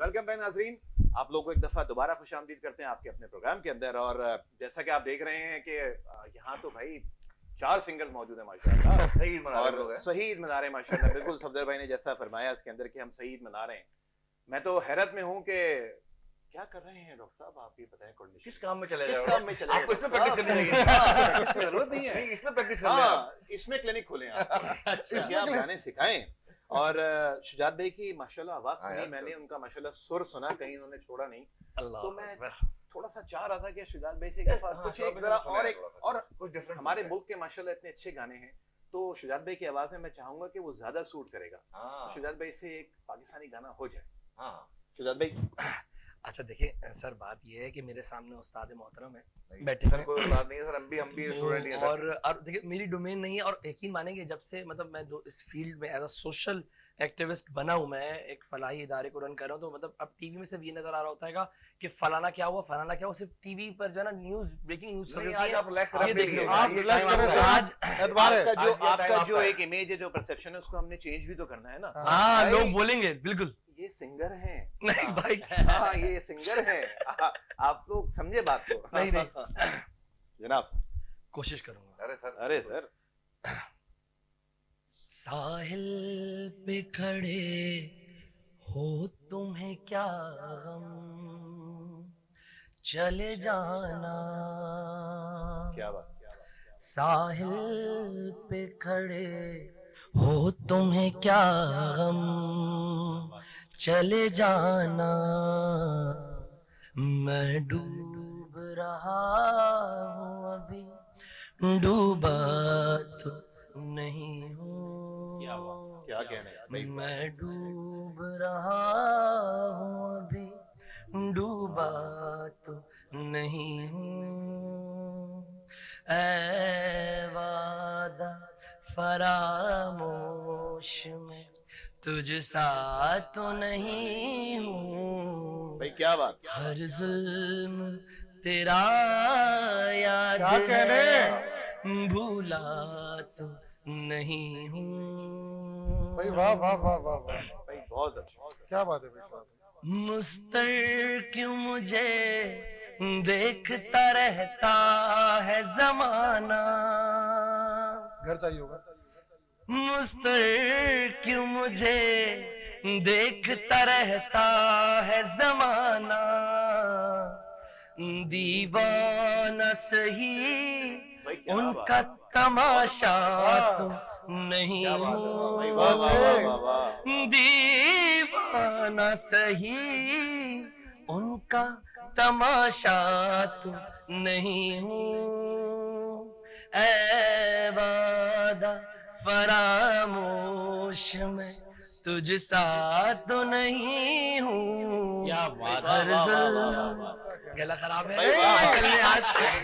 Welcome back नाजरीन, आप लोगों को एक दफा दोबारा खुशामदीद करते हैं आपके अपने प्रोग्राम के अंदर। और जैसा कि आप देख रहे हैं कि यहाँ तो भाई 4 सिंगल्स मौजूद है माशाल्लाह। सही और सही ईद मना रहे हैं माशाल्लाह। बिल्कुल सफदर भाई ने जैसा फरमाया इसके अंदर कि हम सही ईद मना रहे हैं। मैं तो हैरत में हूँ कि क्या कर रहे हैं डॉक्टर साहब, आप ये बताएं कोऑर्डिनेशन किस काम में चले किस जाओ? काम में चले आपको इसमें प्रैक्टिस करनी चाहिए। प्रैक्टिस की जरूरत नहीं है, इसमें प्रैक्टिस करनी है। हाँ इसमें क्लिनिक खोलें आप, इसमें आप गाने सिखाएं। और शुजात भाई की माशाल्लाह आवाज सुनी मैंने, उनका माशाल्लाह सुर सुना, कहीं उन्होंने छोड़ा नहीं। तो मैं थोड़ा सा चाह रहा था कि शुजात भाई से एक दफा कुछ एक जरा और कुछ डिफरेंट हमारे मुल्क के माशाल्लाह इतने अच्छे गाने हैं, तो शुजात भाई की आवाज में मैं चाहूंगा कि वो ज्यादा सूट करेगा। शुजात भाई से एक पाकिस्तानी गाना हो जाए। शुजात भाई अच्छा देखिए सर, बात ये है कि मेरे सामने उस्ताद मोहतरम है बैठे हैं, कोई बात नहीं है सर, हम भी स्टूडेंट ही हैं और देखिए मेरी डोमेन नहीं है। और यकीन मानेंगे जब से मतलब मैं इस फील्ड में एज अ सोशल एक्टिविस्ट बना हूं, मैं एक फलाही इदारे को रन कर रहा हूं, तो मतलब अब टीवी में सिर्फ ये नजर आ रहा होता है कि फलाना क्या हुआ फलाना क्या हुआ, सिर्फ टीवी पर जो है ना न्यूज ब्रेकिंग न्यूज आज आप रिलैक्स ये देख लो, आप रिलैक्स करें सर। आज आपका जो एक इमेज है, जो परसेप्शन है, उसको हमने चेंज भी तो करना है ना। हाँ लोग बोलेंगे बिल्कुल ये सिंगर हैं। नहीं भाई, हाँ ये सिंगर हैं। आप लोग समझे बात को। नहीं नहीं जनाब कोशिश करूंगा। अरे सर साहिल पे खड़े हो तुम्हें क्या गम, चले जाना। क्या बात। साहिल पे खड़े हो तुम्हें क्या गम, चले जाना। मैं डूब रहा हूँ अभी, डूबा तो नहीं हूँ। क्या कहने हैं? मैं डूब रहा हूँ अभी, डूबा तो नहीं हूँ। ऐ वादा फरामोश में तुझ सा तो नहीं हूँ। भाई क्या बात। हर जुल्म तेरा याद क्या कहने? है, भूला तो नहीं हूँ। भाई वाह वाह वाह वाह वाह, भाई बहुत अच्छा। क्या बात है भाई। मुस्तर क्यों मुझे देखता रहता है जमाना, घर चाहिए होगा। मुस्तर क्यों मुझे देखता रहता है जमाना। दीवाना सही उनका तमाशा तो नहीं हूँ। दीवाना सही उनका तमाशा तो नहीं हूँ। ऐ वादा फरामोश में तुझ सा तो नहीं हूँ। क्या बात। गला खराब है भाई, असल में आज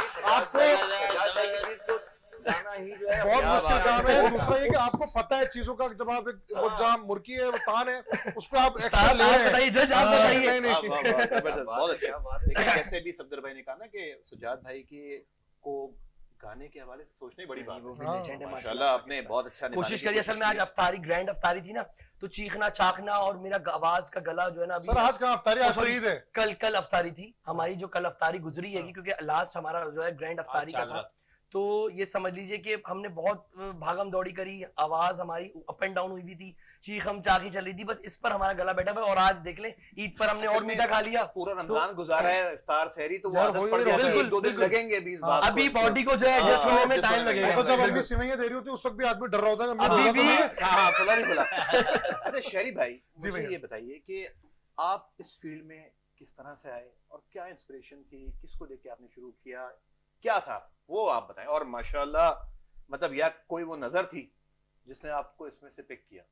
आपको बहुत मुश्किल काम है। दूसरा ये कि आपको पता है चीजों का, जब आप वो जहाँ मुर्की है वो तान है उस पर आप एक्शन ले रहे हैं। जज आप बताइए। नहीं बहुत अच्छा। लेकिन जैसे भी सफदर भाई ने कहा ना कि सुजात भाई की को गाने के हवाले से सोचना ही बड़ी बात है। माशाल्लाह आपने बहुत अच्छा कोशिश करी। असल में आज अफ्तारी ग्रैंड अफ्तारी थी ना, तो चीखना चाखना और मेरा आवाज का गला जो है ना, सर आज कहाँ अफ्तारी, आज तो ईद है। कल अफ्तारी थी हमारी, जो कल अफ्तारी गुजरी है, क्योंकि लास्ट हमारा जो है ग्रैंड अफ्तारी का था। तो ये समझ लीजिए कि हमने बहुत भागम दौड़ी करी, आवाज हमारी अप एंड डाउन हुई भी थी, चीखम चाखी चल रही थी, बस इस पर हमारा गला बैठा हुआ। और आज देख ले ईद पर हमने और मीठा खा लिया, पूरा रमजान गुजारा है, इफ्तार सहरी तो बिल्कुल 2 दिन लगेंगे भी इस बात अभी बॉडी को जो है एडजस्ट होने में टाइम लगेगा। तो जब अम्मी सिवैयां दे रही होती है उस वक्त भी आदमी डर रहा होता है अभी भी। हाँ खुला नहीं खुला। अच्छा शहरी भाई जी मुझे भैया। ये बताइए कि आप इस फील्ड में किस तरह से आए और क्या इंस्पिरेशन थी, किसको देख के आपने शुरू किया, क्या था वो आप बताएं। और माशाल्लाह मतलब या कोई वो नजर थी जिसने आपको इसमें से पिक किया।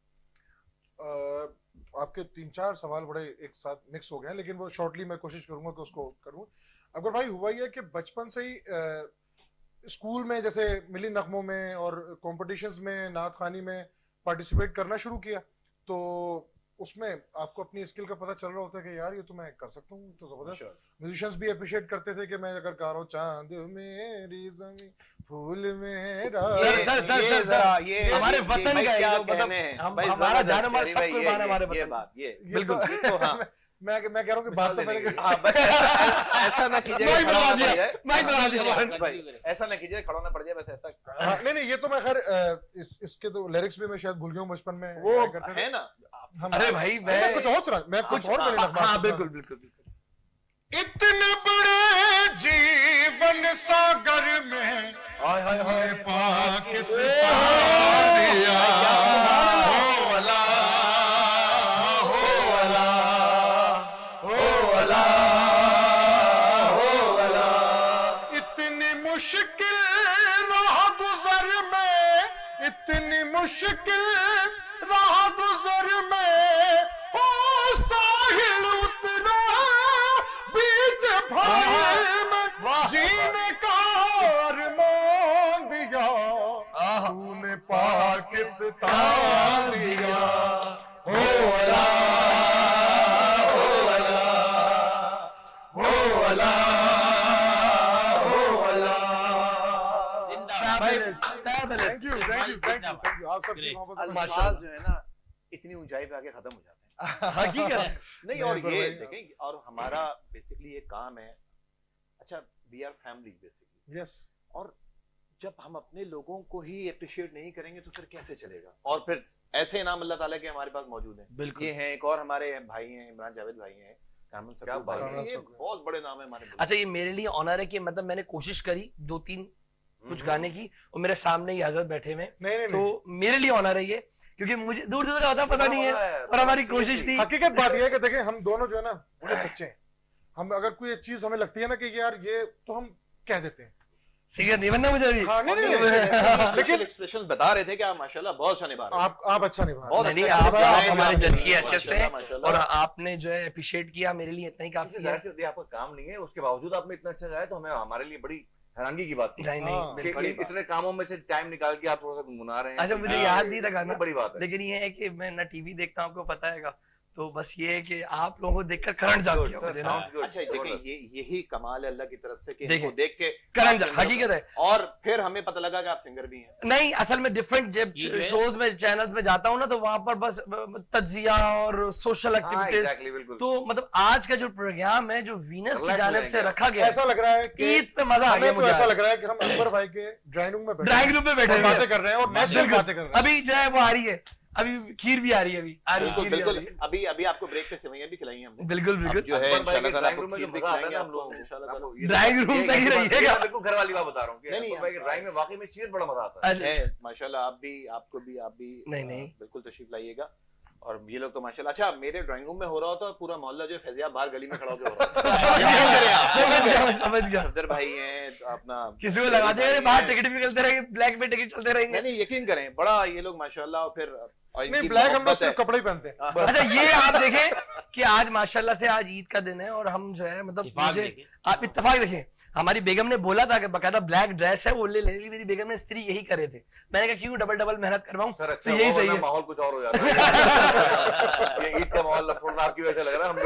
आपके 3-4 सवाल बड़े एक साथ मिक्स हो गए हैं, लेकिन वो शॉर्टली मैं कोशिश करूंगा कि उसको करूं। अगर भाई हुआ ये कि बचपन से ही स्कूल में जैसे मिली नगमों में और कॉम्पिटिशन्स में, नात खानी में पार्टिसिपेट करना शुरू किया, तो उसमें आपको अपनी स्किल का पता चल रहा होता है कि यार ये तो मैं कर सकता हूँ। तो जबरदस्त म्यूजिशियंस भी अप्रिशिएट करते थे कि मैं अगर गा रहा हूँ चांद मेरी ज़मीं फूल मेरा। ये हमारे वतन का क्या मतलब कहने हैं हमारा जान माल सब कुर्बान हमारे ये वतन। बात ये बिल्कुल तो हाँ मैं कह रहा हूँ कि बात तो पहले हाँ, बस ऐसा ना कीजिए, माइक खड़ा बना होना दिया, पड़ जाए। माइक बना दिया भाई, ऐसा ना कीजिए, खड़ा होना पड़ जाए, बस ऐसा। नहीं ये तो मैं खैर इसके तो लिरिक्स भी मैं शायद भूल गया हूँ बचपन में वो गाया करते थे। है ना। अरे भाई मैं कुछ और सुना, मैं कुछ और मेरे नगमा हाँ बिल्कुल बिल्कुल बिल्कुल। इतने बड़े जीवन सागर में हाय हाय हाय पाकिस्तान दिया हो अला हो अला हो अला हो अला। इतनी मुश्किल राह गुजर में, इतनी मुश्किल राह गुजर में ओ साहिल उतना बीच भाई में जीने का अरमान दिया तूने पाकिस्तान दिया हो अला हो अला हो अला हो अला। थैंक यू आप सबकी मोहब्बत का अल्फाज जो है ना इतनी ऊंचाई पे आके खत्म हो जाते हैं। हकीकत नहीं, और ये देखें, और हमारा बेसिकली ये काम है, अच्छा we are family basically, yes. और जब हम अपने लोगों को ही अप्रिशिएट नहीं करेंगे तो फिर कैसे चलेगा। और फिर ऐसे इनाम अल्लाह ताला के हमारे पास मौजूद हैं। बिल्कुल। ये हैं, एक और हमारे भाई हैं, इमरान जावेद भाई हैं, कामन सकूर भाई हैं, ये बहुत बड़े नाम है हमारे मुल्क। अच्छा, ये मेरे लिए ऑनर है कि मतलब मैंने कोशिश करी 2-3 कुछ गाने की, और मेरे सामने ही हजरत बैठे हुए, नहीं तो मेरे लिए ऑनर है ये, क्योंकि मुझे दूर से होता पता नहीं है, और हमारी कोशिश थी। हकीकत बात यह है कि देखें हम दोनों जो है ना बड़े सच्चे हैं। हम अगर कोई चीज हमें लगती है ना कि यार ये तो हम कह देते हैं, सिंगर नहीं बनना मुझे अभी। हाँ, नहीं लेकिन एक्सप्रेशन बता रहे थे कि आप माशाल्लाह बहुत अच्छा निभा रहे हैं। आप अच्छा निभा रहे हैं। बहुत नहीं, अच्छा आप निभा रहे हैं, हमारे जज की माशाल्लाह, हैसियत से, माशाल्लाह। और आपने जो है अप्रिशिएट किया, मेरे लिए इतना ही काफी है। जाहिर सी बात है, आपका काम नहीं है, उसके बावजूद आपने इतना अच्छा गाया तो हमें हमारे लिए बड़ी हैरानगी की बात थी नहीं हाँ, नहीं बिल्कुल। कि इतने कामों में से टाइम निकाल के आप थोड़ा सा गुनगुना रहे हैं। अच्छा, मुझे हाँ, याद नहीं था गाना, ये बड़ी बात है। लेकिन ये है कि मैं ना टीवी देखता हूँ, आपको पता है, तो बस ये है कि आप लोगों को देखकर करंट जाग गया मुझे ना। अच्छा देखें, यही कमाल है अल्लाह की तरफ से कि देखें, इनको देख के करंट जाग, हकीकत है। और फिर हमें पता लगा कि आप सिंगर भी हैं। नहीं, असल में डिफरेंट जब शोज में, चैनल्स में जाता हूँ ना, तो वहां पर बस तज्जिया और सोशल एक्टिविटीज, तो मतलब आज का जो प्रोग्राम है जो वीनस की जानिब से रखा गया, ऐसा लग रहा है कि ईद पे मजा आ गया मुझे। ऐसा लग रहा है कि हम अकबर भाई के ड्राइंग रूम में बैठे बातें कर रहे हैं और नेचुरल बातें कर रहे हैं। अभी जो है वो आ रही है, अभी खीर भी आ रही है, बिल्कुल। अभी आपको ब्रेक पे सेवइयां भी खिलाई हमने। बिल्कुल जो है इंशाल्लाह ताला आपको खीर भी खिलाएंगे हम हम लोग लोग इंशाल्लाह। ड्राइंग रूम सही रहिएगा। बिल्कुल घर वाली बात बता रहा हूँ कि नहीं, अकबर भाई के ड्राइंग में वाकई में शीर बड़ा मजा आता है। माशाल्लाह आप भी नहीं बिल्कुल तशरीफ लाइएगा। और ये लोग तो माशाल्लाह, अच्छा मेरे ड्राइंग रूम में हो रहा होता है, पूरा मोहल्ला जो फैजिया बाहर गली में खड़ा होकर हो रहा है। समझ गया। सफदर भाई हैं, अपना किसी को लगा देंगे बाहर टिकट भी चलते रहेंगे, ब्लैक में टिकट चलते रहेंगे। नहीं यकीन करें, बड़ा ये लोग माशाल्लाह। और फिर नहीं, ब्लैक हम लोग सिर्फ कपड़े ही पहनते हैं। अच्छा, ये आप देखें कि आज माशाल्लाह से आज ईद का दिन है, और हम जो है मतलब मुझे आप इत्तेफाक देखें, हमारी बेगम ने बोला था कि बकायदा ब्लैक ड्रेस है वो ले ले, मेरी बेगम ने इस्त्री यही करे थे। मैंने कहा क्यों डबल मेहनत करवाऊं, तो यही सही है। माहौल कुछ और हो जाता है। ये ईद का माहौल थोड़ा आपकी वजह से लग रहा है,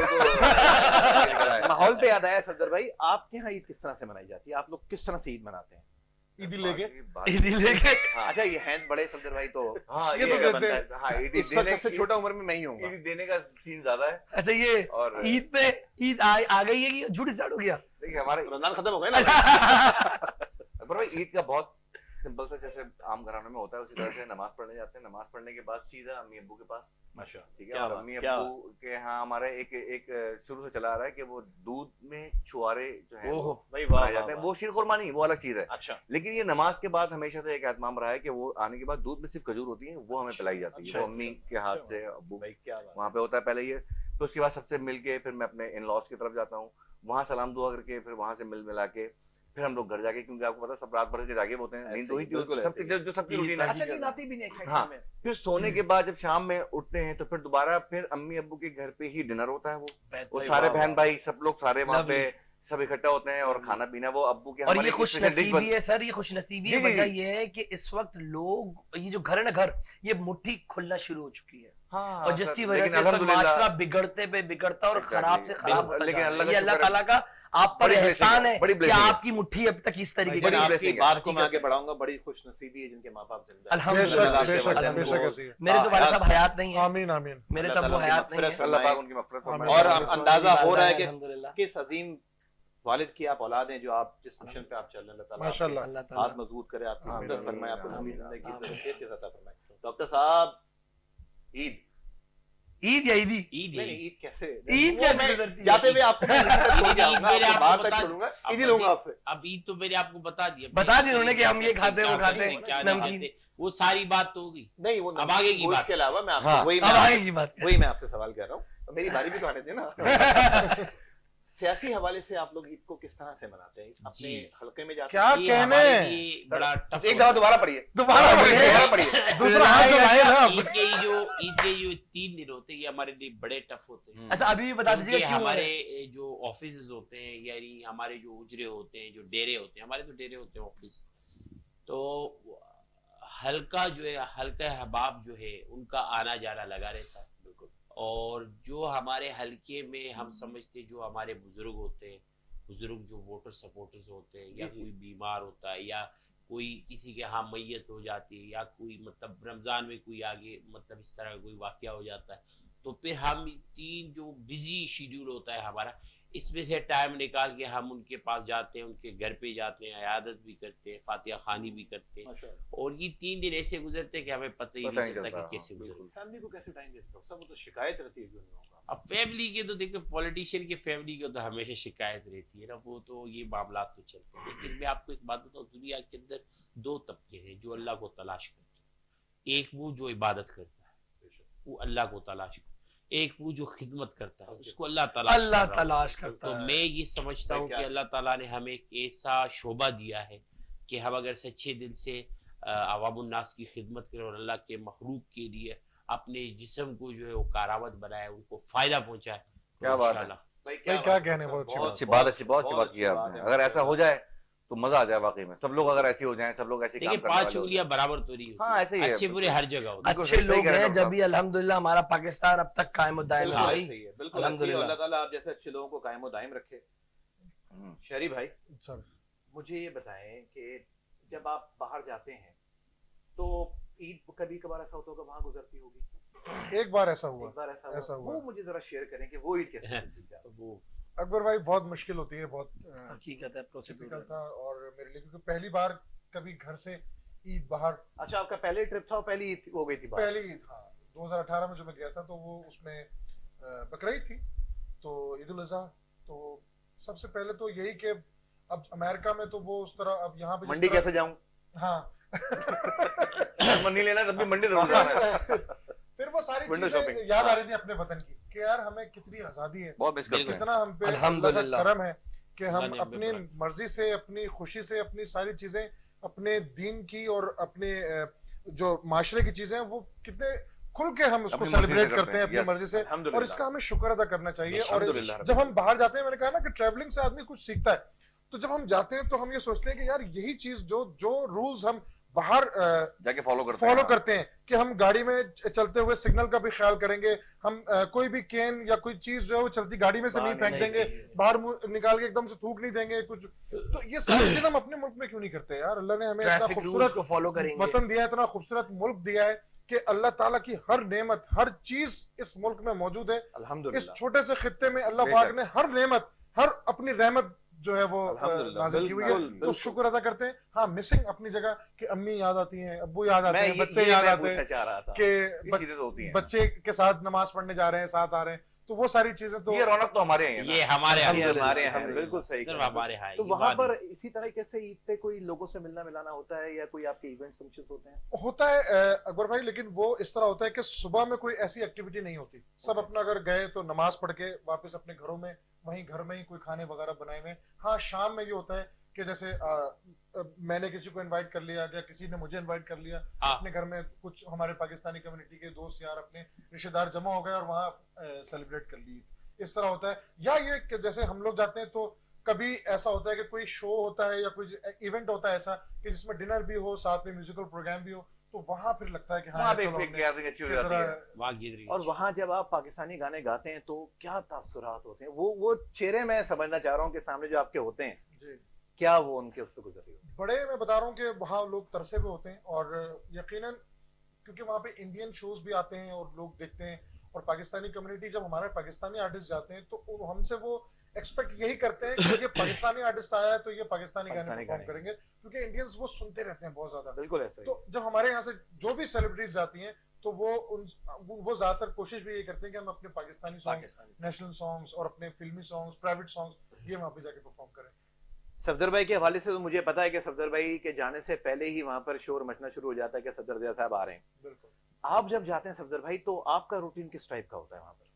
हम लोग माहौल पे याद आया सफदर भाई, आपके यहाँ ईद किस तरह से मनाई जाती है? आप लोग किस तरह से ईद मनाते हैं? ईदी लेके अच्छा, ये हैं बड़े सफदर भाई, तो हाँ, ये तो बनता है। हाँ, इस वक्त सबसे छोटा उम्र में मैं ही हूँ। ईद देने का सीन ज्यादा है। अच्छा, ये और ईद पे ईद आ गई है कि झूठ स्टार्ट हो गया? देखिए हमारे रमजान खत्म हो गया ना। पर भाई ईद का बहुत सिंपल सा, जैसे आम घरानों में होता है उसी तरह से नमाज पढ़ने जाते हैं। नमाज पढ़ने के बाद सीधा अम्मी अब्बू के पास, माशाल्लाह, ठीक है। और अम्मी अब्बू के यहाँ हमारे एक शुरू से चला आ रहा है कि वो दूध में छुआरे जो है बनाए जाते हैं। वो शीर खुरमा नहीं, वो अलग चीज है। अच्छा, लेकिन ये नमाज के बाद हमेशा से एक एहतमाम रहा है कि वो आने के बाद दूध में सिर्फ खजूर होती है, वो हमें पिलाई जाती है, वो अम्मी के हाथ से। अब्बू वहाँ पे होता है पहले ये, तो उसके बाद सबसे मिल के फिर मैं अपने इन लॉज की तरफ जाता हूँ, वहाँ सलाम दुआ करके फिर वहाँ से मिला के फिर हम लोग घर जाके, क्योंकि आपको पता है सब रात भर के जागे होते हैं, नींद तो ही जो सबकी रूटीन है। अच्छा, नींद आती भी नहीं एक हाँ, फिर सोने के बाद जब शाम में उठते हैं तो फिर दोबारा फिर अम्मी अब्बू के घर पे ही डिनर होता है। वो सारे बहन भाई सब लोग सारे वहाँ पे सब इकट्ठा होते हैं और खाना पीना वो अब्बू के। और ये खुशनसीबी है सर, ये खुशनसीबी है। वजह ये है कि इस वक्त लोग, ये जो घर है ना घर, ये मुट्ठी खुलना शुरू हो चुकी है। और जिसकी वजह से माशरा बिगड़ते पे बिगड़ता और खराब से खराब होता जा रहा है। ये अल्लाह ताला का आप पर एहसान है कि आपकी मुट्ठी अब तक इस तरीके की बात को मैं आगे बढ़ाऊंगा। बड़ी खुशनसीबी है जिनके माँ बाप जिंदा हैं। अल्हम्दुलिल्लाह। मेरे तो वालिद साहब हयात नहीं है। आमीन आमीन। मेरे तब वो हयात नहीं है। अल्लाह पाक उनकी मग़फ़िरत फरमाए। और अंदाजा हो रहा है कि किस अजीम वालिद की आप औलाद हैं, जो आप जिस मिशन पे आप चल रहे हैं। अल्लाह ताला माशाअल्लाह हाथ मजबूत करे, आपकी मदद फरमाए, आपको लंबी जिंदगी के साथ फरमाए। डॉक्टर साहब, ईद ईद या ईदी ईद ईद कैसे गुजरती है? जाते हुए आपको बात तक छोड़ूंगा, ईद ही लूंगा आपसे। अब ईद तो मैंने आपको बता दिया उन्होंने कि हम ये खाते हैं वो खाते हैं नमकीन, वो सारी बात तो होगी। नहीं वो अब आगे की बात के अलावा मैं वही मैं आपसे सवाल कर रहा हूँ। मेरी बारी भी तो आने देना। सियासी हवाले से आप लोग ईद को किस तरह से मनाते हैं? अपने हल्के में जाते क्या कहने बड़ा टफ। एक दफा दोबारा पढ़िए दूसरा हाथ जो लाए ना। ईद के जो 3 दिन होते हैं ये हमारे लिए बड़े टफ होते हैं। अच्छा अभी भी बता दीजिए हमारे जो ऑफिस होते हैं, यानी हमारे जो उजरे होते हैं, जो डेरे होते हैं, हमारे तो डेरे होते हैं ऑफिस, तो हल्का जो है, हल्का हबाब जो है उनका आना जाना लगा रहता है। और जो हमारे हल्के में हम समझते जो हमारे बुजुर्ग होते हैं, बुजुर्ग जो वोटर सपोर्टर्स होते हैं, या कोई बीमार होता है, या कोई किसी के यहाँ मैयत हो जाती है, या कोई मतलब रमजान में कोई आगे मतलब इस तरह का कोई वाकया हो जाता है, तो फिर हम 3 जो बिजी शेड्यूल होता है हमारा, इसमें से टाइम निकाल के हम उनके पास जाते हैं, उनके घर पे जाते हैं, इयादत भी करते हैं, फातिहा खानी भी करते हैं। और ये 3 दिन ऐसे गुजरते हैं कि हमें पता ही नहीं चलता कि कैसे गुजरते। फैमिली को कैसे टाइम देते हो? सब तो शिकायत रहती है लोगों का। अब फैमिली के तो देखो, पॉलिटिशियन की फैमिली की तो हमेशा शिकायत रहती है ना, वो तो ये मामला तो चलते हैं। लेकिन मैं आपको एक बात बताऊँ, दुनिया के अंदर 2 तबके हैं जो अल्लाह को तलाश करते हैं। एक वो जो इबादत करता है, वो अल्लाह को तलाश करता है। एक वो जो खिदमत करता है, उसको अल्लाह तलाश करता है। तो मैं ये समझता हूँ कि अल्लाह ताला ने हमें एक ऐसा शोभा दिया है कि हम अगर सच्चे दिल से अवामुन नास की खिदमत करें और अल्लाह के मखलूक के लिए अपने जिस्म को जो है वो कारामत बनाए, उनको फायदा पहुंचाए। क्या बात है भाई, क्या कहने, बहुत अच्छी बात की आपने। अगर ऐसा हो जाए तो मजा आ जाए वाकई में। सब लोग अगर ऐसे हो जाएं, सब लोग ऐसे काम करने वाले 5 उंगलियां बराबर तो नहीं होती। हाँ, ऐसे ही है। अच्छे बुरे हर जगह होते हैं। अच्छे लोग हैं जब भी अल्हम्दुलिल्लाह हमारा पाकिस्तान अब तक कायम दायम है। बिल्कुल अल्लाह ताला आप जैसे अच्छे लोगों को कायम दायम रखे। शरी भाई सर, मुझे ये बताएं कि जब आप बाहर जाते हैं तो ईद कभी कभार ऐसा होता होगा वहां गुजरती होगी? एक बार ऐसा हुआ। वो मुझे जरा शेयर करें कि वो ईद कैसे वो अकबर भाई बहुत मुश्किल होती है, बहुत हकीकत है, डिफिकल्ट था और मेरे लिए, क्योंकि पहली बार कभी घर से ईद बाहर। अच्छा, आपका पहले ट्रिप था, पहली ईद हो गई थी? पहली ईद, हाँ। 2018 में जो मैं गया था तो वो उसमें बकरीद थी, तो ईद उल अज़हा। तो सबसे पहले तो यही कि अब अमेरिका में तो वो उस तरह, अब यहाँ पे मंडी कैसे जाऊं? हाँ मंडी लेना तब भी मंडी जरूर जाना है। फिर वो सारी चीजें याद आ रही थी अपने वतन की कि यार हमें कितनी आजादी है, बहुत मिस करते हैं। कितना हम पे अल्लाह का करम है कि हम अपनी मर्जी से, अपनी खुशी से, अपनी सारी चीजें अपने दीन की और अपने जो माशरे की चीजें हैं वो कितने खुल के हम उसको सेलिब्रेट करते हैं अपनी मर्जी से, और इसका हमें शुक्र अदा करना चाहिए। और जब हम बाहर जाते हैं, मैंने कहा ना कि ट्रैवलिंग से आदमी कुछ सीखता है, तो जब हम जाते हैं तो हम ये सोचते हैं कि यार यही चीज जो रूल्स हम बाहर जाके फॉलो करते हैं कि हम गाड़ी में चलते हुए सिग्नल का भी ख्याल करेंगे, हम कोई भी केन या कोई चीज जो है वो चलती गाड़ी में से नहीं फेंक देंगे, बाहर निकाल के एकदम से थूक नहीं देंगे कुछ। तो ये सारी चीज हम अपने मुल्क में क्यों नहीं करते यार? अल्लाह ने हमें इतना खूबसूरत वतन दिया है, इतना खूबसूरत मुल्क दिया है कि अल्लाह ताला की हर नेमत, हर चीज इस मुल्क में मौजूद है। इस छोटे से खित्ते में अल्लाह पाक ने हर नेमत, हर अपनी रहमत जो है वो नाज़िल की हुई है, तो शुक्र अदा करते हैं। हाँ, मिसिंग अपनी जगह कि अम्मी याद आती हैं, अब्बू याद आते हैं, बच्चे याद आते हैं कि बच्चे के साथ नमाज पढ़ने जा रहे हैं, साथ आ रहे हैं, तो वो सारी चीजें तो ये रौनक तो हमारे हैं, ये हमारे हैं, बिल्कुल सही, सिर्फ हमारे यहाँ। तो वहाँ पर इसी तरह कैसे ईद पे कोई लोगों से मिलना मिलाना होता है या कोई आपके इवेंट्स फंक्शंस होते हैं? होता है अकबर भाई, लेकिन वो इस तरह होता है कि सुबह में कोई ऐसी एक्टिविटी नहीं होती। सब अपना अगर गए तो नमाज पढ़ के वापस अपने घरों में, वहीं घर में ही कोई खाने वगैरह बनाए हुए। हाँ, शाम में ये होता है कि जैसे मैंने किसी को इनवाइट कर लिया या किसी ने मुझे इनवाइट कर लिया अपने घर में, कुछ हमारे पाकिस्तानी कम्युनिटी के दोस्त यार अपने रिश्तेदार जमा हो गए और वहाँ सेलिब्रेट कर ली, इस तरह होता है। या ये कि जैसे हम लोग जाते हैं तो कभी ऐसा होता है कि कोई शो होता है या कोई इवेंट होता है ऐसा कि जिसमें डिनर भी हो, साथ में म्यूजिकल प्रोग्राम भी हो, तो वहां फिर लगता है कि हाँ एक गैदरिंग अच्छी हो जाती है वहाँ गैदरिंग। और वहां जब आप पाकिस्तानी गाने गाते हैं तो क्या तासुरात होते हैं? वो चेहरे मैं समझना चाह रहा हूँ कि सामने जो आपके होते हैं जी, क्या वो उनके उस पर गुजर रही होती बड़े मैं बता रहा हूँ कि वहाँ लोग तरसे पे होते हैं, और यकीनन क्योंकि वहाँ पे इंडियन शोज भी आते हैं और लोग देखते हैं, और पाकिस्तानी कम्युनिटी जब हमारे पाकिस्तानी आर्टिस्ट जाते हैं तो हमसे वो एक्सपेक्ट यही करते हैं कि ये पाकिस्तानी आर्टिस्ट आया है तो ये पाकिस्तानी गाने परफॉर्म करेंगे, क्योंकि इंडियंस वो सुनते रहते हैं बहुत ज्यादा। बिल्कुल ऐसा ही। तो जब हमारे यहाँ से जो भी सेलिब्रिटीज जाती हैं तो वो ज्यादातर कोशिश भी यही करते हैं कि हम अपने पाकिस्तानी सॉन्ग्स, नेशनल सॉन्ग्स और अपने फिल्मी सॉन्ग्स, प्राइवेट सॉन्ग्स ये वहाँ पे जाके परफॉर्म करें। सफदर भाई के हवाले से तो मुझे पता है कि सफदर भाई के जाने से पहले ही वहां पर शोर मचना शुरू हो जाता है कि सफदर दिया साहब आ रहे हैं। बिल्कुल। आप जब जाते हैं सफदर भाई तो आपका रूटीन किस टाइप का होता है वहां पर?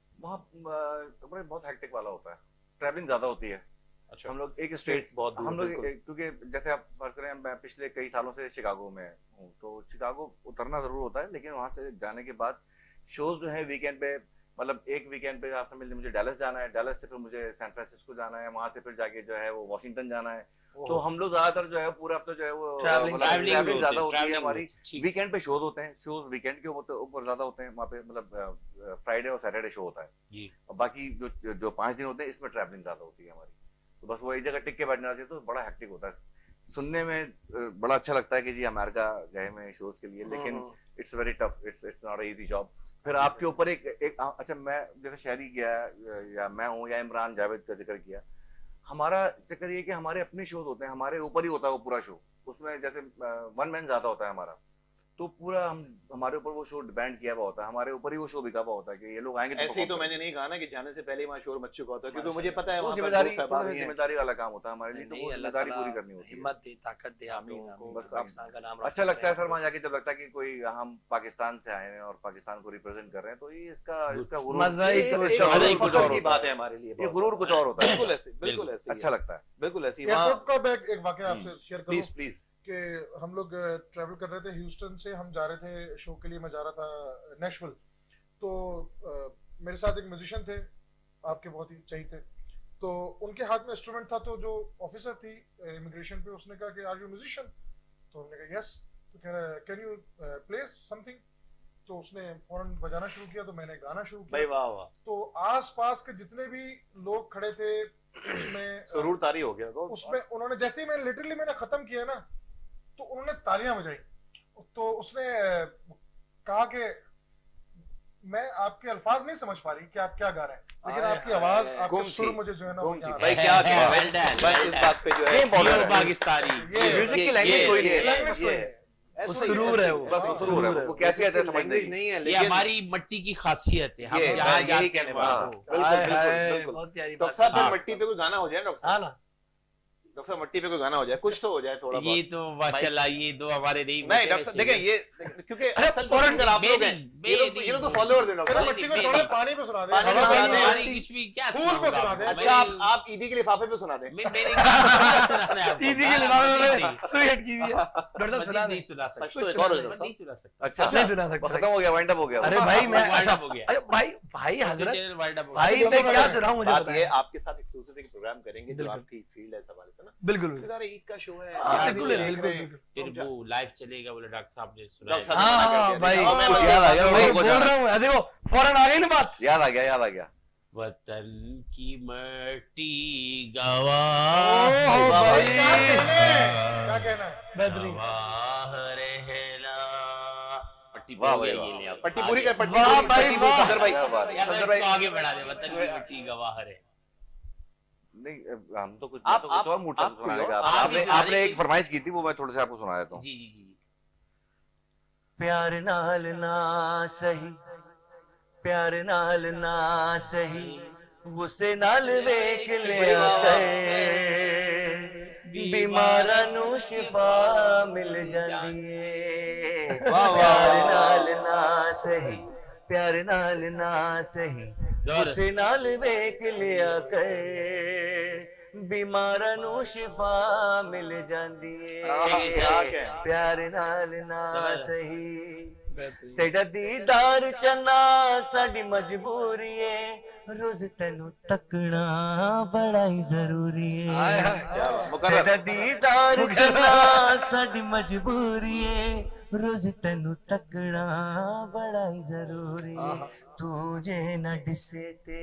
वहाँ बहुत हेक्टिक वाला होता है, ट्रैवलिंग ज्यादा होती है। अच्छा। हम लोग एक स्टेट बहुत दूर, हम लोग बिल्कुल। क्योंकि जैसे आप फर्ज करें मैं पिछले कई सालों से शिकागो में हूँ, तो शिकागो उतरना जरूर होता है, लेकिन वहां से जाने के बाद शोज जो है वीकेंड पे, मतलब एक वीकेंड पे आप समझ लीजिए मुझे डैलस जाना है, डैलस से फिर मुझे सैन फ्रांसिस्को जाना है, वहां से फिर जाके जो है वो वॉशिंगटन जाना है। तो हम लोग ज्यादातर जो है पूरा हफ्ता जो है वो ट्रैवलिंग ज्यादा होती है हमारी। वीकेंड पे शोज होते हैं, शोज वीकेंड के ऊपर ज्यादा होते हैं वहाँ पे, मतलब फ्राइडे और सैटरडे शो होता है, और बाकी जो 5 दिन होते हैं इसमें ट्रैवलिंग ज्यादा होती है हमारी। तो बस वो एक जगह टिक के बैठना चाहिए, तो बड़ा हेक्टिक होता है। सुनने में बड़ा अच्छा लगता है कि जी अमेरिका गए मैं शोज के लिए, लेकिन it's very tough, it's not a easy job. फिर आपके ऊपर एक अच्छा, मैं जैसे शहरी गया या मैं हूँ या इमरान जावेद का जिक्र किया, हमारा चक्कर ये कि हमारे अपने शोज होते हैं, हमारे ऊपर ही होता है वो पूरा शो, उसमें जैसे 1 मैन ज्यादा होता है हमारा, तो पूरा हमारे ऊपर वो शो डिपेंड किया हुआ होता है, हमारे ऊपर ही वो शो बिका हुआ होता है कि ये लोग आएंगे। ऐसे ही तो मैंने नहीं कहा ना कि जाने से पहले वहाँ शोर मच चुका होता है, क्योंकि मुझे पता है जिम्मेदारी वाला काम होता है हमारे लिए, तो वो जिम्मेदारी पूरी करनी होती है। हिम्मत दे, ताकत दे आप लोगों को, बस पाकिस्तान का नाम अच्छा लगता है सर वहाँ जाके, जब लगता है कि कोई हम पाकिस्तान से आए हैं और पाकिस्तान को रिप्रेजेंट कर रहे हैं, तो ये इसका मजा ही कुछ और की बात है हमारे लिए, ये गुरूर कुछ और होता है। बिल्कुल ऐसे अच्छा लगता है, बिल्कुल ऐसे। एयरपोर्ट का मैं एक वाकया आपसे शेयर करूं प्लीज। कि हम लोग ट्रैवल कर रहे थे ह्यूस्टन से, हम जा रहे थे शो के लिए, मैं जा रहा था नेशविल, तो मेरे साथ एक म्यूजिशियन थे, आपके बहुत ही चाहिए, तो उनके हाथ में इंस्ट्रूमेंट था, तो जो ऑफिसर थी इमिग्रेशन पे उसने कहा कि आर यू म्यूजिशियन, तो हमने कहा यस, तो कह रहा है कैन यू प्ले समथिंग, तो उसने फौरन बजाना शुरू किया, तो मैंने गाना शुरू किया। वाह वाह। तो आसपास के जितने भी लोग खड़े थे उसमें सुरूर तारी हो गया, उसमें उन्होंने जैसे ही मैंने खत्म किया ना, तो उन्होंने तालियां बजाई, तो उसने कहा कि मैं आपके अल्फाज नहीं समझ पा रही कि आप क्या गा रहे हैं, लेकिन आपकी आवाज, आपके सुर मुझे जो है ना भाई क्या बस इस बात पे जो है पाकिस्तानी म्यूजिक की लैंग्वेज कोई नहीं है, वो सुरूर है, सुरूर है, वो कैसे आता है समझ नहीं है, ये हमारी मट्टी की खासियत है, हम यहाँ यही कहने वाला हूँ। बिल्कुल बहुत प्यारी डॉक्टर साहब मट्टी पे कोई गाना हो जाए, डॉक्टर साहब मट्टी पे कोई गाना हो जाए, कुछ तो हो जाए थोड़ा बहुत। ये तो माशाल्लाह, ये दो हमारे नहीं डॉक्टर देखिए ये, क्योंकि असल तो अगर आप लोग हैं, ये लोग तो फॉलोअर्स हैं डॉक्टर। मट्टी को छोड़ो, पानी पे सुना दे, कुछ भी क्या फूल पे सुना दे। अच्छा आप ईदी के लिफाफे पे सुना दें। ईदी के लिफाफे में सुई हट की हुई है, डॉक्टर सुना नहीं सुना सकता, नहीं सुना सकता। अच्छा नहीं सुना सकता, खत्म हो गया, वाइंड अप हो गया। अरे भाई मैं वाइंड अप हो गया। अरे भाई हजरत भाई मैं क्या सुनाऊं, मुझे बात बताइए। ये आपके साथ एक्सक्लूसिव एक प्रोग्राम करेंगे जो आपकी फील्ड है, सवाल से ना बिल्कुल ईद का शो है, बिल्कुल फिर वो लाइव चलेगा, बोले डॉक्टर साहब ने सुनाया। हाँ भाई कुछ याद आ गया, मैं बोल रहा हूँ, देखो फौरन आ गई ना बात, याद आ गया। वतन की मट्टी गवाह क्या कहना है, बेहतरीन। पट्टी पूरी कर, पट्टी वाह पूरी, भाई, वाह। सदर भाई, सदर भाई आगे बढ़ा दे, वतन की मट्टी गवाह है। नहीं हम तो कुछ आप और मूड आप सुनाने का, आपने आपने एक फरमाइश की थी, वो मैं थोड़ा सा आपको सुना देता हूँ। जी प्यार नाल ना सही, प्यार नाल ना सही, गुस्से नाल वेख लिया बीमारां नू शिफा मिल जांदी है। प्यार नाल ना सही, प्यार नाल ना सही, गुस्से नाल वेख लिया बीमारां नू शिफा मिल जांदी है। प्यार नाल ना सही, तेरा दीदार चना साडी मजबूरी है, रोज तेनू तकना बड़ा ही जरूरी है। तेरा दीदार चना साडी मजबूरी है, रोज तेनू तकना बड़ा ही जरूरी है तुझे न डिसे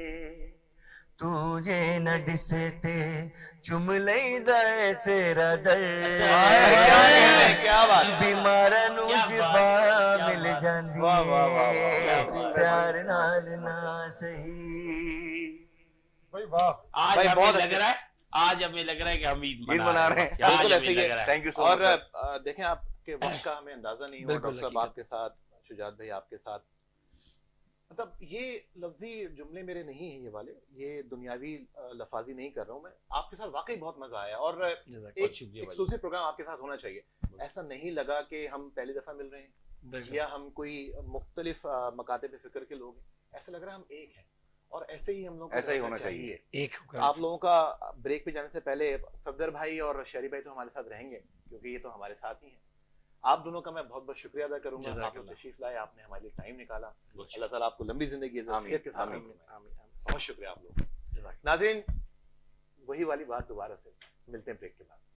ते चुम लईदा है तेरा दर्द क्या बात बीमारां नू शिफा मिल जांदी है प्यार नाल ना सही। भाई वाह आज भाई, हमें बहुत लग रहा है, आज हमें लग रहा है कि हम ईद मना रहे हैं। आज बिल्कुल हमें ऐसे ही लग है। रहा है। थैंक यू सो और मच। देखें आपके वक्त का हमें अंदाजा नहीं हुआ, बिल्कुल, डॉक्टर साहब हकीकत। आपके साथ, शुजात भाई आपके साथ, मतलब ये लफ्जी जुमले मेरे नहीं है ये वाले, ये दुनियावी लफाजी नहीं कर रहा हूँ मैं, आपके साथ वाकई बहुत मजा आया और बहुत एक शुक्रिया भाई। एक्सक्लूसिव प्रोग्राम आपके साथ होना चाहिए। ऐसा नहीं लगा कि हम पहली दफा मिल रहे हैं या हम कोई मुख्तलिफ मकाते पे फिक्र के लोग हैं, ऐसा लग रहा है हम एक हैं और ऐसे ही हम लोग ऐसा ही होना चाहिए। एक आप लोगों का ब्रेक पे जाने से पहले सफदर भाई और शहरी भाई तो हमारे साथ रहेंगे क्योंकि ये तो हमारे साथ ही हैं। आप दोनों का मैं बहुत बहुत शुक्रिया अदा करूंगा, आप लोग तशरीफ लाए, आपने हमारे लिए टाइम निकाला। अल्लाह ताला आपको लंबी जिंदगी सेहत के साथ, बहुत शुक्रिया आप लोग। नाज़रीन, वही वाली बात दोबारा से, मिलते हैं ब्रेक के बाद।